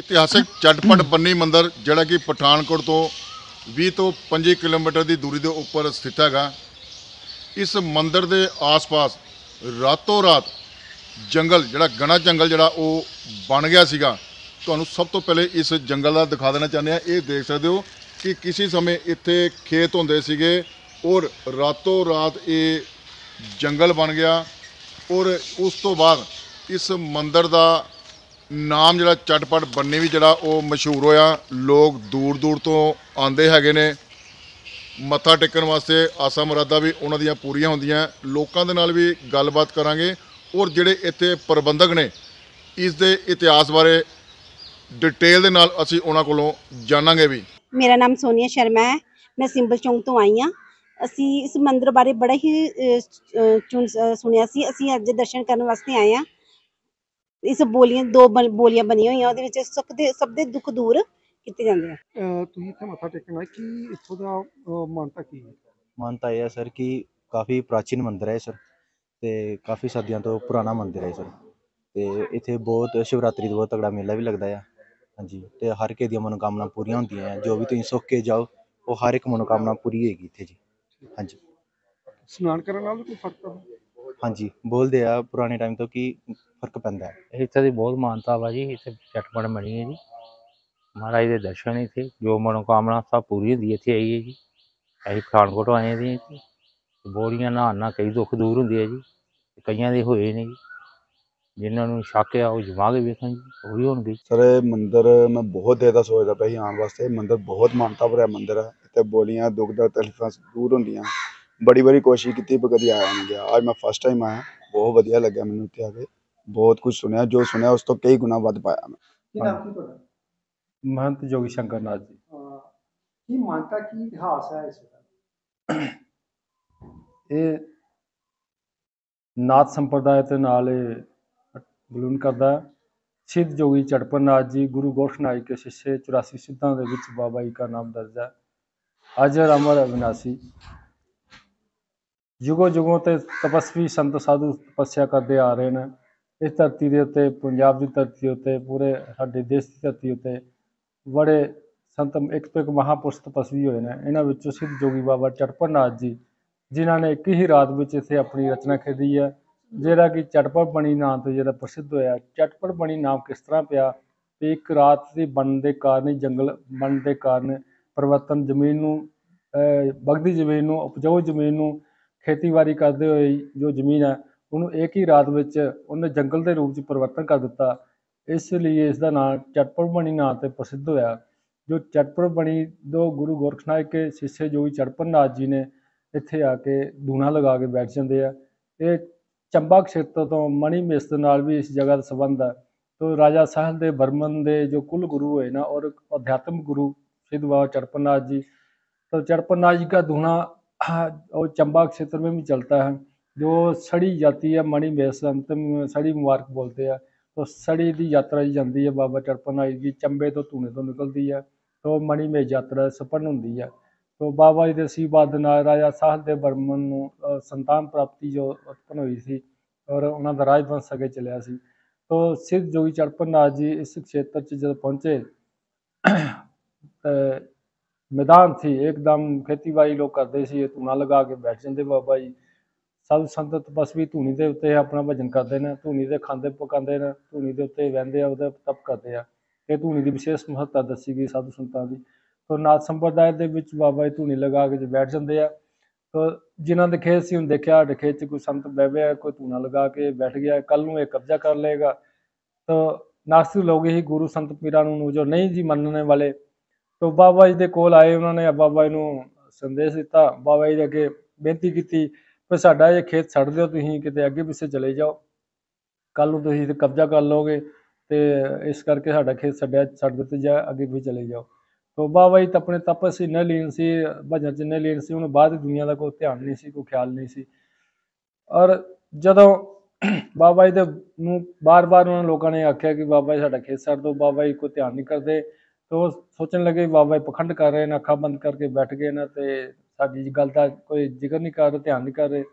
ਇਤਿਹਾਸਕ ਚਟਪਟ ਬੰਨੀ ਮੰਦਰ ਜਿਹੜਾ ਕਿ ਪਠਾਨਕੋਟ ਤੋਂ 20 ਤੋਂ 25 ਕਿਲੋਮੀਟਰ ਦੀ ਦੂਰੀ ਦੇ ਉੱਪਰ ਸਥਿਤ ਹੈਗਾ। ਇਸ ਮੰਦਰ ਦੇ ਆਸ-ਪਾਸ ਰਾਤੋਂ ਰਾਤ ਜੰਗਲ ਜਿਹੜਾ ਘਣਾ ਜੰਗਲ ਜਿਹੜਾ ਉਹ ਬਣ ਗਿਆ ਸੀਗਾ। ਤੁਹਾਨੂੰ ਸਭ ਤੋਂ ਪਹਿਲੇ ਇਸ ਜੰਗਲ ਦਾ ਦਿਖਾ ਦੇਣਾ ਚਾਹੁੰਦੇ ਆ। ਇਹ ਦੇਖ ਸਕਦੇ ਹੋ ਕਿ ਕਿਸੇ ਸਮੇਂ ਇੱਥੇ ਖੇਤ ਹੁੰਦੇ ਸੀਗੇ ਔਰ ਰਾਤੋਂ ਰਾਤ ਇਹ ਜੰਗਲ ਬਣ ਗਿਆ ਔਰ ਉਸ ਤੋਂ ਬਾਅਦ इस मंदिर का नाम जरा चटपट बन्नी भी जरा वो मशहूर होया। लोग दूर दूर तो आते हैगे ने मत्था टेकन वास्ते, आसा मुरादा भी उन्हों दी पूरियां होंदियां। लोकां दे नाल भी गलबात करांगे और जिहड़े इत्थे प्रबंधक ने इस दे इतिहास बारे डिटेल दे नाल असीं उन्हां कोलों जाणांगे भी। मेरा नाम सोनिया शर्मा है, मैं सिंबल चौंक तो आई हाँ। असी इस मंदिर बारे बड़ा ही सुनिया सी। असी अज दर्शन करने वास्ते आए हाँ। इस बोलियां दो बोलियां बनी हुई हैं, ਉਹਦੇ ਵਿੱਚ ਸਭ ਦੇ ਦੁੱਖ ਦੂਰ ਕੀਤੇ ਜਾਂਦੇ ਆ। ਤੁਸੀਂ ਇੱਥੇ ਮੱਥਾ ਟੇਕਣਾ ਕਿ ਇੱਥੋਂ ਦਾ ਮਾਨਤਾ ਕੀ ਹੈ? मानता यह है सर कि काफ़ी प्राचीन मंदिर है सर, तो काफ़ी सदियों तो पुराना मंदिर है सर। तो इत्थे बहुत शिवरात्रि का बहुत तगड़ा मेला भी लगता है। हाँ जी, तो हर एक दी मनोकामना पूरियां होंदियां हैं। जो भी तुसीं सुख के जाओ वो हर एक मनोकामना पूरी होगी इत्थे जी। हाँ जी, ਇਸ਼ਨਾਨ ਕਰਨ ਨਾਲ ਕੋਈ ਫਰਕ ਤਾਂ? हाँ जी, बोलते हैं पुराने टाइम तो कि फर्क पैंदा है। ਇੱਥੇ ਦੀ ਬਹੁਤ ਮਾਨਤਾ ਵਾ ਜੀ। ਇੱਥੇ ਚਟਪਟ ਬਣੀ ਹੈ ਜੀ। ਮਹਾਰਾਜ ਦੇ ਦਰਸ਼ਨ ਇੱਥੇ ਜੋ ਮਨੋਕਾਮਨਾ ਸਭ ਪੂਰੀ ਹੁੰਦੀ ਇੱਥੇ ਆਈ ਹੈ ਜੀ। ਅਸੀਂ ਪਠਾਨਕੋਟ ਆਏ ਦੀ ਜੀ। ਬੋਰੀਆਂ ਨਹਾਉਣ ਨਾਲ ਕਈ ਦੁੱਖ ਦੂਰ ਹੁੰਦੇ ਆ ਜੀ। ਕਈਆਂ ਦੇ ਹੋਏ ਨੇ ਜੀ, ਜਿਨ੍ਹਾਂ ਨੂੰ ਸ਼ੱਕ ਆ ਉਹ ਜਮਾ ਕੇ ਵੇਖਣ ਜੀ, ਉਹ ਵੀ ਹੋਣਗੇ। सर मंदिर मैं बहुत देर का सोचता पाया ही आने वास्ते। मंदिर बहुत मानता भरिया मंदिर है। इतने बोलियां दुख दर्द तकलीफां दूर होंदियां। बड़ी बड़ी कोशिश की पर कभी आया नहीं गया। आज मैं फर्स्ट टाइम आया, बहुत वधिया लग्या मैनूं इत्थे आके। बहुत कुछ सुनिया, जो सुनिया उस तो कई गुना वध पाया मैं। ਕੀ ਨਾਮ ਕੀ ਤੁਹਾਡਾ? महंत जोगी शंकर नाथ जी। ਕੀ ਮਾਨਤਾ ਕੀ ਇਤਿਹਾਸ ਹੈ ਇਸ ਦਾ? ये नाथ संप्रदाय के नाल बिलोंग करता है। सिद्ध जोगी चटपट नाथ जी गुरु गोरख नाथ के शिष्य 84 सिद्धां दे विच बाबा जी का नाम दर्ज है। अजर अमर अविनाशी युगों युगों ते तपस्वी संत साधु तपस्या करते आ रहे हैं। इस धरती के उत्ते, पंजाब की धरती उत्ते, पूरे साडे देश की धरती उत्ते बड़े संत एक तो एक महापुरुष तपस्वी होए ने। इन्हां विचों सिद्ध जोगी बाबा चटपट नाथ जी जिन्हां ने एक ही रात में इत्थे अपनी रचना खेदी है, जिहड़ा कि चटपट बनी नाम तो जिहड़ा प्रसिद्ध होया। चटपट बनी नाम किस तरह पिया कि एक रात के बनने के कारण ही जंगल बनने के कारण परिवर्तन जमीन नूं बगदी जमीन नूं उपजाऊ जमीन नूं खेतीबाड़ी करते हुए जो जमीन है उन्होंने एक ही रात में उन्हें जंगल के रूप में परिवर्तन कर दिता। इसलिए इसका नाम चटपट बनी नाम से प्रसिद्ध होया। जो चटपट बनी दो गुरु गोरख नाथ के शिष्य जोगी चटपट नाथ जी ने इत्थे आके धूना लगा के बैठ जाते हैं। ये चंबा क्षेत्र तो मणि मेस दे नाल भी इस जगह का संबंध है। तो राजा साहल दे बर्मन दे जो कुल गुरु हुए ना और अध्यात्म गुरु सिद्ध बाबा चटपट नाथ जी, तो चटपट नाथ जी का धूना और चंबा क्षेत्र में भी चलता है। जो सड़ी जाती है मणि मेस अंतिम सड़ी मुबारक बोलते हैं। तो सड़ी की यात्रा जी जाती है बाबा चटपट नाथ जी चंबे तो धूने तो निकलती है, तो मणि मेस यात्रा सफल होती है। तो बाबा जी के आशीर्वाद नाल राजा साहल दे बर्मन नूं संतान प्राप्ति जो उत्पन्न हुई थी और उन्होंने राजवंश अगे चलिया सी। तो सिद्ध जोगी चटपट नाथ जी इस क्षेत्र च जब पहुँचे मैदान थी एकदम खेतीबाड़ी लोग करते सी, धूना लगा के बैठ जाते बाबा जी। साधु संत तपस्वी धूनी के उत्ते अपना भजन करते हैं, धूनी के खाते पकाते हैं, धूनी के उत्ते बहते हैं, तप करते हैं। ये धूनी की विशेष महत्ता दसी गई साधु संतां की। तो नाथ संप्रदाय के विच बाबा जी धूनी लगा के बैठ जाते हैं। तो जिन्हों के खेत से हम देखा साढ़े खेत कोई संत बह है, कोई धूना लगा के बैठ गया, कल नूं ये कब्जा कर लेगा। तो नास्तिक लोग ही गुरु संत पीरां नूं जो नहीं जी मनने वाले, तो बाबा जी के कोल आए, उन्होंने बाबा जी नूं संदेश दिता। बाबा जी दे अगे बेनती की भी साडा ये खेत छड्ड दिओ, तुसीं किते अगे पिछे चले जाओ, कल नूं तुसीं कब्जा कर लोगे, तो इस करके साडा खेत छड्ड दित्ता जाए, अगे पिछे चले जाओ। तो बाबा जी तो अपने तपस इन्ने लीन सी, भजन च इन्ने लीन सी, उन्हें बाहर की दुनिया का कोई ध्यान नहीं सी, कोई ख्याल नहीं सी। और जदों बाबा जी नूं बार बार उन्होंने लोगों ने आख्या कि बाबा जी साडा खेत छड्ड दो, बाबा जी कोई ध्यान नहीं करते। तो सोचने लगे बाबा जी पखंड कर रहे हैं, अखा बंद करके बैठ गए ना, तो साडी गल का कोई जिक्र नहीं कर रहे, ध्यान नहीं कर रहे।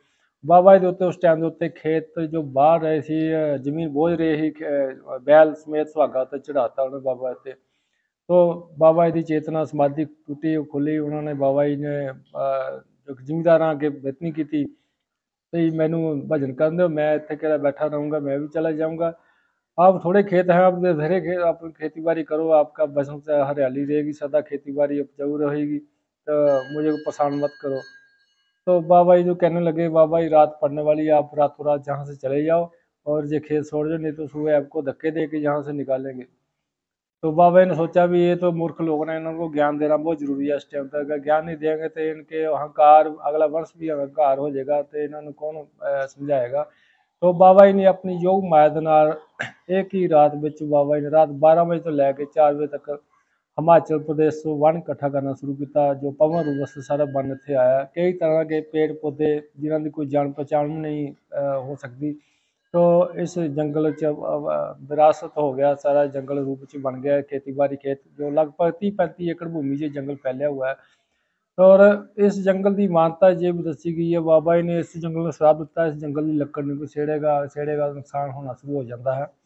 ਬਾਬਾ ਜੀ ਦੇ ਉੱਤੇ ਉਸ ਟਾਈਮ ਦੇ ਉੱਤੇ ਖੇਤ ਜੋ ਬਾਹਰ ਰਹੇ ਸੀ, ਜ਼ਮੀਨ ਬੋਝ ਰਹੀ ਸੀ, ਬੈਲ ਸਮੇਤ ਸੁਹਾਗਾ ਤੇ ਚੜਾਤਾ ਉਹਨੇ ਬਾਬਾ ਤੇ। तो बाबा जी की चेतना समाधि टूटी खुली, उन्होंने बाबा जी ने जो जिमीदार अगे बेतनी की थी भी मैनू भजन कर दो, मैं इतने केड़ा बैठा रहूँगा, मैं भी चला जाऊँगा। आप थोड़े खेत हैं, आप बथेरे खेत, आप खेती बाड़ी करो, आपका बसंत से हरियाली रहेगी, सदा खेती बाड़ी उपजाऊ रहेगी, तो मुझे परेशान मत करो। तो बाबा जी जो कहने लगे, बाबा जी रात पड़ने वाली है, आप रातों रात जहाँ से चले जाओ और ये खेत छोड़ दो, नहीं तो सुबह आपको धक्के दे के यहाँ से निकालेंगे। तो बाबा जी ने सोचा भी ये तो मूर्ख लोग हैं, इनको ज्ञान देना बहुत जरूरी है इस टाइम तक। अगर ज्ञान नहीं देंगे तो इनके अहंकार, अगला वर्ष भी अहंकार हो जाएगा, तो इन्होंने कौन समझाएगा। तो बाबा जी ने अपनी योग माया दे नाल एक ही रात विच बाबा जी ने रात 12 बजे तो लैके 4 बजे तक हिमाचल प्रदेश तो वन इकट्ठा करना शुरू किया, जो पवन रूप से सारा वन इत्थे आया। कई तरह के पेड़ पौधे जिन्हों की कोई जान पहचान भी नहीं हो सकती, तो इस जंगल च विरासत हो गया, सारा जंगल रूप च बन गया। खेती बाड़ी खेत जो लगभग 30-35 एकड़ भूमि से जंगल फैलिया हुआ है। और इस जंगल की मानता ये भी दसी गई है, बाबा जी ने इस जंगल में श्राप दिता, इस जंगल की लकड़ नहीं कोई छेड़ेगा तो नुकसान होना शुरू हो जाता है।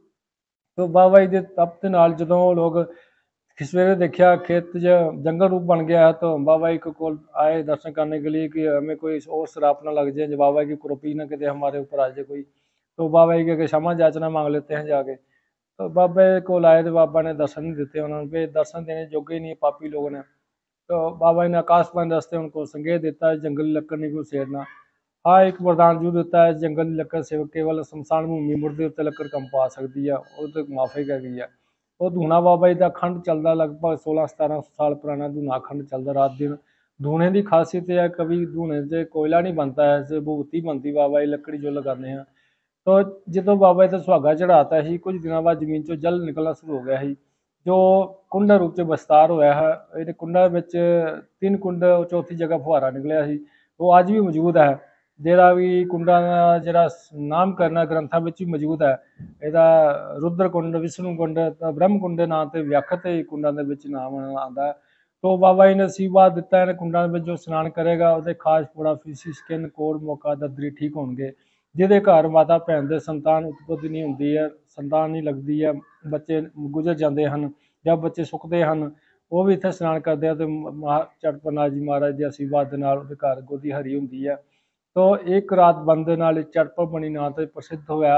तो बाबा जी के तप के नाल जदों लोग सवेरे देखा खेत जंगल रूप बन गया है, तो बाबा जी को आए दर्शन करने के लिए कि हमें कोई और श्राप ना लग जाए, जो बाबा जी की कुरूपी ना कितने हमारे ऊपर आ जाए कोई। तो बाबा जी के क्षमा याचना मांग लेते हैं जाके। तो बाबा को आए तो बाबा ने दर्शन नहीं देते, उन्होंने दर्शन देने जोगे नहीं पापी लोगों ने। तो बाबा जी ने आकाशवाणी रास्ते उनको संकेत देता है, जंगली लकड़ नहीं को छेड़ना। हाँ, एक वरदान जरूर देता है, जंगली लकड़ से केवल शमशान भूमि मुर्दे उत्ते लकड़ कंप आ सकती है, वो तो माफी कर गई है। वो धूना बाबा जी का अखंड चलता, लगभग 16-17 साल पुराना धूना अखंड चलता रात दिन। धूने की खासियत है, कभी धूने से कोयला नहीं बनता है, से भूती बनती बाबा जी लकड़ी जो लगाते हैं। तो जो बाबा जी सुहागा चढ़ाता है, कुछ दिनों बाद जमीन चो जल निकलना शुरू हो गया है, जो कुंड रूप से विस्तार होया है। ये कुंडा विच 3 कुंड, चौथी जगह फुहारा निकलिया सी, वो अज भी मौजूद है। जिहड़ा भी कुंडा का जिहड़ा नाम करना ग्रंथां विच भी मौजूद है। ਇਹਦਾ रुद्र कुंड, विष्णु कुंड, ब्रह्म कुंड ਦੇ ਨਾਂ ਤੇ ਵਿਆਖਤ ਇਹ ਕੁੰਡਾਂ ਦੇ ਵਿੱਚ ਨਾਮ ਆਉਂਦਾ ਹੈ। तो बाबा जी ने आशीर्वाद दिता है, कुंडा में जो स्नान करेगा उसके खास फोड़ा फीसी स्किन कोड़ मौका दर्दरी ठीक होंगे। जिहदे घर माता भैन दे संतान उत्पत्ति नहीं होंदी है, संतान नहीं लगती है, बच्चे गुजर जाते हैं या बच्चे सुखते हैं, वो भी इत्थे स्नान करते हैं, तो चटपनाथ जी महाराज के आशीर्वाद दे नाल उहदे घर गोदी हरी होंदी है। तो एक रात बंद दे नाल चटपट बनी नां ते प्रसिद्ध होया।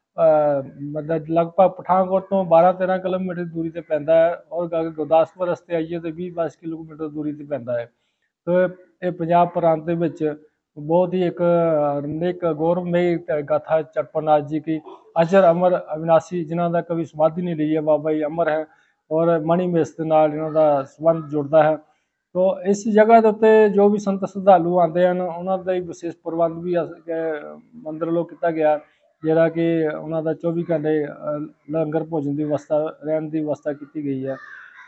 मतलब लगभग पठानकोट तो 12-13 किलोमीटर दूरी ते पैंदा है, और अगर गुरदासपुर रस्ते आइए तो 20-22 किलोमीटर दूरी ते पैंदा है। तो ये पंजाब प्रांत दे विच बहुत ही एक गौरवमयी गाथा चटपटनाथ जी की, अजर अमर अविनाशी, जिन्हों का कभी समाधि नहीं ली है, बाबा जी अमर है, और मणिमेश के नाल इन्हों का संबंध जुड़ता है। तो इस जगह के उत्ते जो भी संत श्रद्धालु आते हैं, उन्होंने का विशेष प्रबंध भी मंदिर वालों किया गया, जिहड़ा कि उन्हों का 24 घंटे लंगर भोजन की व्यवस्था, रहने की व्यवस्था की गई है।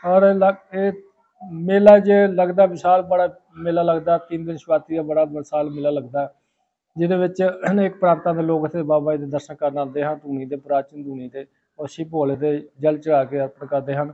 और मेला जो लगता विशाल बड़ा मेला लगता, 3 दिन शिवरात्रि का बड़ा विशाल मेला लगता, जिहदे विच अनेक प्रांतां दे लोग इत्थे बाबा जी दे दर्शन करन आते हैं, धूनी दे प्राचीन धूनी ते और शिव भोले ते जल चढ़ा के अर्पण करते हैं।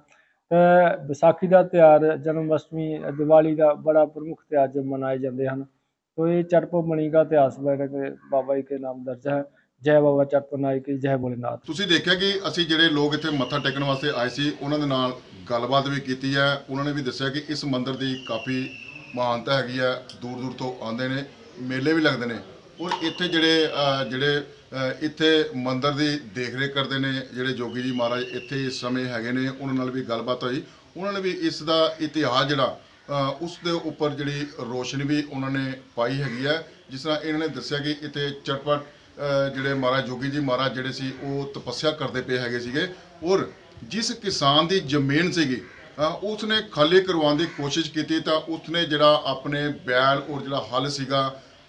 विसाखी का त्यौहार, जन्माष्टमी, दिवाली का बड़ा प्रमुख त्यौहार जो मनाए जाते हैं। तो ये चटपमणी का इतिहास बाबा जी के नाम दर्ज है। जय बाबा चटपनाथ की, जय भोलेनाथ। ਤੁਸੀਂ ਦੇਖਿਆ ਕਿ ਅਸੀਂ ਜਿਹੜੇ ਲੋਕ ਇੱਥੇ ਮੱਥਾ ਟੇਕਣ ਵਾਸਤੇ ਆਏ ਸੀ, ਉਹਨਾਂ ਦੇ ਨਾਲ ਗੱਲਬਾਤ ਵੀ ਕੀਤੀ ਹੈ। ਉਹਨਾਂ ਨੇ ਵੀ ਦੱਸਿਆ ਕਿ ਇਸ ਮੰਦਿਰ ਦੀ ਕਾਫੀ ਮਹਾਨਤਾ ਹੈਗੀ ਹੈ, ਦੂਰ ਦੂਰ ਤੋਂ ਆਉਂਦੇ ਨੇ, ਮੇਲੇ ਵੀ ਲੱਗਦੇ ਨੇ। ਔਰ ਇੱਥੇ ਜਿਹੜੇ ਇੱਥੇ ਮੰਦਿਰ ਦੀ ਦੇਖ ਰੇਖ ਕਰਦੇ ਨੇ ਜਿਹੜੇ ਜੋਗੀ ਜੀ ਮਹਾਰਾਜ ਇੱਥੇ ਇਸ ਸਮੇਂ ਹੈਗੇ ਨੇ, ਉਹਨਾਂ ਨਾਲ ਵੀ ਗੱਲਬਾਤ ਹੋਈ। ਉਹਨਾਂ ਨੇ ਵੀ ਇਸ ਦਾ ਇਤਿਹਾਸ ਜਿਹੜਾ ਉਸ ਦੇ ਉੱਪਰ ਜਿਹੜੀ ਰੋਸ਼ਨੀ ਵੀ ਉਹਨਾਂ ਨੇ ਪਾਈ ਹੈਗੀ ਹੈ। ਜਿਸ ਤਰ੍ਹਾਂ ਇਹਨਾਂ ਨੇ ਦੱਸਿਆ ਕਿ ਇੱਥੇ ਚਟਪਟ ਜਿਹੜੇ ਮਹਾਰਾਜ ਜੋਗੀ ਜੀ ਮਹਾਰਾਜ ਜਿਹੜੇ ਸੀ ਉਹ ਤਪੱਸਿਆ ਕਰਦੇ ਪਏ ਹੈਗੇ ਸੀਗੇ। ਔਰ ਜਿਸ ਕਿਸਾਨ ਦੀ ਜ਼ਮੀਨ ਸੀਗੀ ਉਸਨੇ ਖਾਲੀ ਕਰਵਾਉਣ ਦੀ ਕੋਸ਼ਿਸ਼ ਕੀਤੀ, ਤਾਂ ਉਸਨੇ ਜਿਹੜਾ ਆਪਣੇ ਬੈਲ ਔਰ ਜਿਹੜਾ ਹਲ ਸੀਗਾ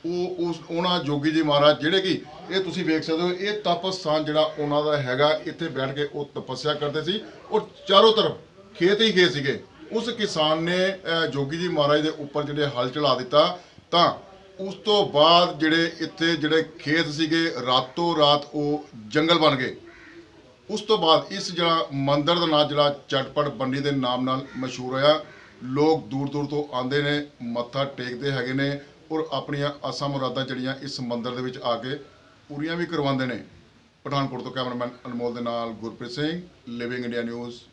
ਉਹ ਉਹਨਾਂ ਜੋਗੀ ਜੀ ਮਹਾਰਾਜ ਜਿਹੜੇ ਕਿ ਇਹ ਤੁਸੀਂ ਵੇਖ ਸਕਦੇ ਹੋ, ਇਹ ਤਪ ਸਥਾਨ ਜਿਹੜਾ ਉਹਨਾਂ ਦਾ ਹੈਗਾ, ਇੱਥੇ ਬੈਠ ਕੇ ਉਹ ਤਪੱਸਿਆ ਕਰਦੇ ਸੀ ਔਰ ਚਾਰੋਂ ਤਰਫ ਖੇਤ ਹੀ ਖੇਤ ਸੀਗੇ। ਉਸ ਕਿਸਾਨ ਨੇ ਜੋਗੀ ਜੀ ਮਹਾਰਾਜ ਦੇ ਉੱਪਰ ਜਿਹੜੇ ਹਲ ਚਲਾ ਦਿੱਤਾ, ਤਾਂ ਉਸ ਤੋਂ ਬਾਅਦ ਜਿਹੜੇ ਇੱਥੇ ਜਿਹੜੇ ਖੇਤ ਸੀਗੇ ਰਾਤੋਂ ਰਾਤ ਉਹ ਜੰਗਲ ਬਣ ਗਏ। ਉਸ ਤੋਂ ਬਾਅਦ ਇਸ ਜਿਹੜਾ ਮੰਦਿਰ ਦਾ ਨਾਂ ਜਿਹੜਾ ਚਟਪਟ ਬੰਡੀ ਦੇ ਨਾਮ ਨਾਲ ਮਸ਼ਹੂਰ ਹੋਇਆ। ਲੋਕ ਦੂਰ ਦੂਰ ਤੋਂ ਆਉਂਦੇ ਨੇ, ਮੱਥਾ ਟੇਕਦੇ ਹੈਗੇ ਨੇ, ਔਰ ਆਪਣੀਆਂ ਆਸਾਂ ਮੁਰਾਦਾਂ ਜਿਹੜੀਆਂ ਇਸ ਮੰਦਿਰ ਦੇ ਵਿੱਚ ਆ ਕੇ ਪੂਰੀਆਂ ਵੀ ਕਰਵਾਉਂਦੇ ਨੇ। ਪਠਾਨਕੋਟ ਤੋਂ ਕੈਮਰਾਮੈਨ ਅਨਮੋਲ ਦੇ ਨਾਲ Gurpreet Singh, living India news.